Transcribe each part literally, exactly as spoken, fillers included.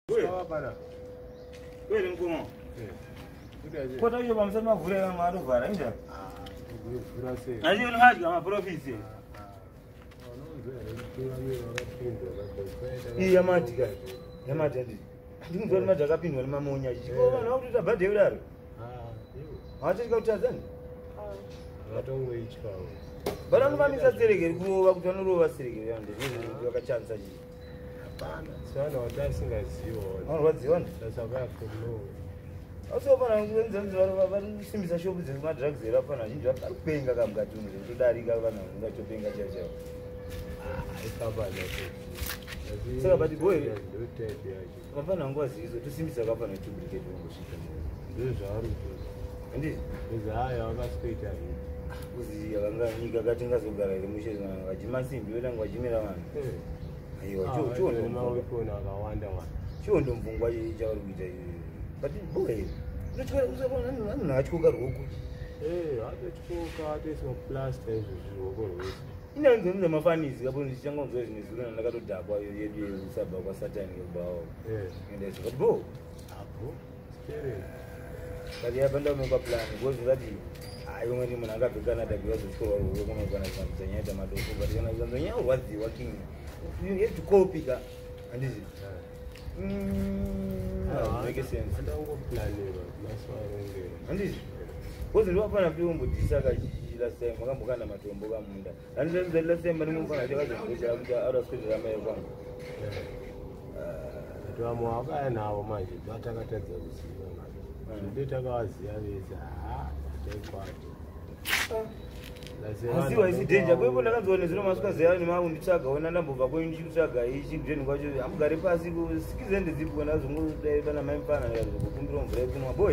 Kweli mkomo. Kota hiyo bamsema vule kama watu vara nje. Aje ni haji kama profisi. Hii ya mati gani? Ya mati ndi. Ndi mtu mmoja akapindwa ni mamonya. Chiko na watu tabade ularo. Ah, hiyo. Acha kautazani. Watongo ichwa. Bara ngumamisa sereke kuwa kutonoro wasireke yande. Ndio wakachanza ji. Hapana. Sana watasingaziwa. Ah, waziwa. Sasa kuno. Also bana ngenza nzaro baba simbisa shopu zema drugs era pana njinja kupenga kamgatunze kudarika bana ngachopenga chacha. Ah, ikaba leto. Saka bati boy kapana ngwazi hizo tusimbisa kapana tubulike tungoshika. Ndio zaro. Ndi Ndio haya wakaspeita hivi. Uzi yakanga nyika katinga zogara ile mushezi na ngajima simbi wela ngwajimira wana. Ayo cho cho ndo mawe kona akawanda wana. Cho ndo mvungwa chauri kuita hivi. But boy, unachukua uzabona nani nani unachukua Rooko. Eh, hata chukua hata sio plaster hizo Rooko hizo. Ina ngenza mafanizi hapo nishango nzoezi nizulana nakatodakwa yedu usaba kwa Satan ngobao. Eh, ndio sio bo. Hapo. Sikere. Kali hapa ndio mko plan. Gozi zati. Ayo ngani mnanga kwa Canada kwa sababu kwa Rooko kama kwa na Tanzania Mado kwa kana Tanzania wazi working. You have to copy ka. Andizi. Mm. Ah, make sense. Ndongo plan lero. Maswaro ngero. Andizi. Kozi ndo hapa na vyombo disaka la sema kama kana matombo kama munda. Andizi ndio la sema ni mungu anaje kaje kuja kuja out of school ya mayo kwangu. Ah, ndio amwaka nawo manje batakatadza kusiba manje. Ndio takawaziya beza. Ah, ndekwati. Asi wa isi danger kwepo ndakazoona zvino masuka zeyani mangu nditsvaga ona ndambobva kwenyu nditsvaga ichi ndeni kwacho amugare pasi sikize ndizipo ndazongo dai bana mai mfana ndakukumbira mvura yekunwa boy.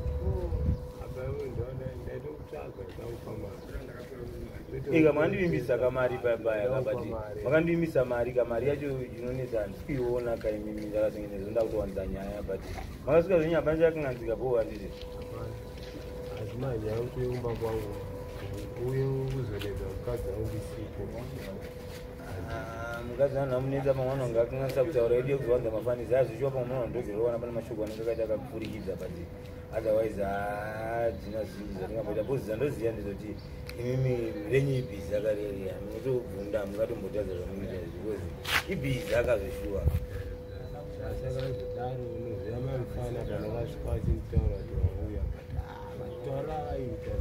Ika mandivimbisa kamari paya kabati makandivimbisa mari kamari yacho inonesa ndikuiona kaimimi ndakatengeneza ndakutowanza nyaya but makasvika zvenyaya panje yakanganzika bo handiti azimanya kuimba kwangu uye uzoleza mukadzi aundisipo mukadzi anhu amunetsa pamwe anonga akanganisa kutaura edu yekuzowanza mafanizi azvichiwa pamwe munhu ndozoona pane mashoko anenge akaita akapfurikidza but otherwise hadzina zvinhu zvatingamboita bhozi dzandoziva ndezoti imimi renyu ibhizi akarerea munotobvunda mungatombotadza zvamunoita because ibhizi akazoshuwa asakazodaro unoziva mamufana kana vasvika vachinditaura kuti wauya mataura avaita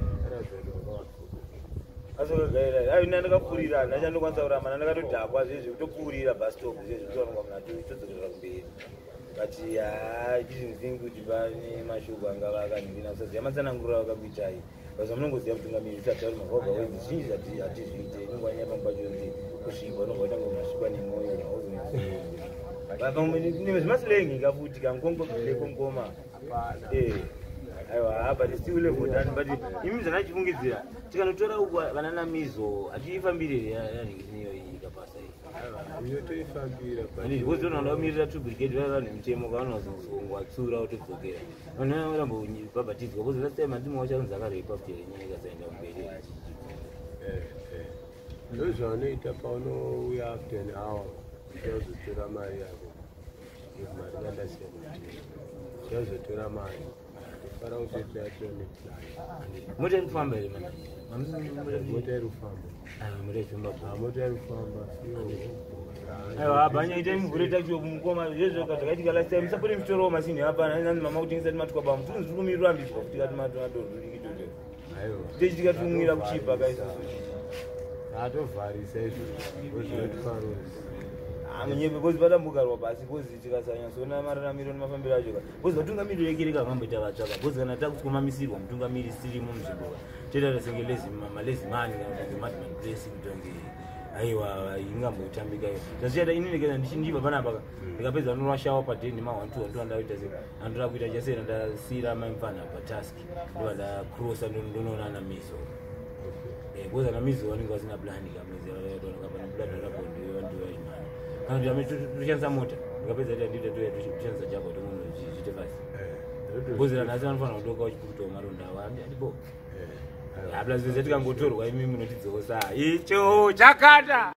asokagaira ayo ina ndakapfurira ndachandokwanisa kuramba ndakatodhakwa zvezvi kutopfuurira bus stop zvezvi kutoonwa muna todzokerera kumberi but I didn't think kuti pane mashoko angava akandina kusaziva matsanangurira vakakuitai basa munongoziva mutungamiri usati ari mavhoga wenzi zhinji zati hatizviite inongwanya pambacho kuti kusviba unobva utanga masvikwa nemwoyo nauzvimasilenginga futi kamkongobilekongoma aiwa but still level done but imi zvanachifungidzira tikanotora vana namizo atifambire niyo ikapasa iyi yotoifambira vozona ndamirira two brigade vava nemutemo kavanozongwa tsura utodzokera vanhu vanombobhabhatidzwa kozi last time andimo wachanzi akarepa kuti nyaya ikasaenda kumberi ndo zvaunoita paunouya after an hour uchazotora mari yako mari kandasiyana uchazotora mari para uzoita yatone mota iri kufamba here mota iri kufamba mota ifamba mota iri kufamba aiwa banya ita mvura tachiwa kumukoma zvezvo zvakaitika last time musapore mutorowo masini hapana nanzi mama kutengesa timatuka bama tunzi tiri kumirira ambiswa kuti katimadodorikitoto tichitika tikumwira kuchipa kaisusu atovharisa izvo zvinotifarozi munyepe kozi patambukarwa basi kozi tikasanyatsoona mararamiro nemafambiro acho kozi vatungamiri rekereka kamboita vatsvaka kozi kana takukomamisirwa mutungamiri sirimo muzvimbo toitaura senge malezimani madman place kutonge aiwa ingambotambika iyo zvazichada inonekeza ndichindiva panapa ndikapedza norashawa padhei nemaone two ndo andaita se andoda kuita chasena ndasiyira maimfana patask ndova ndakrosa ndonoona namizo kozi anamizo vanenge vasina blandi kamezeraonekapanabladarakondondoimani kana kuti toshandisa mota ndikapedza ita ndita toya toshandisa jako tomunhu zviite pasi bhozera nhasi anofanira kudoka uchikutowa maronda avo andibo habla zvese tikangotorwa imi munotidzosa icho chakata.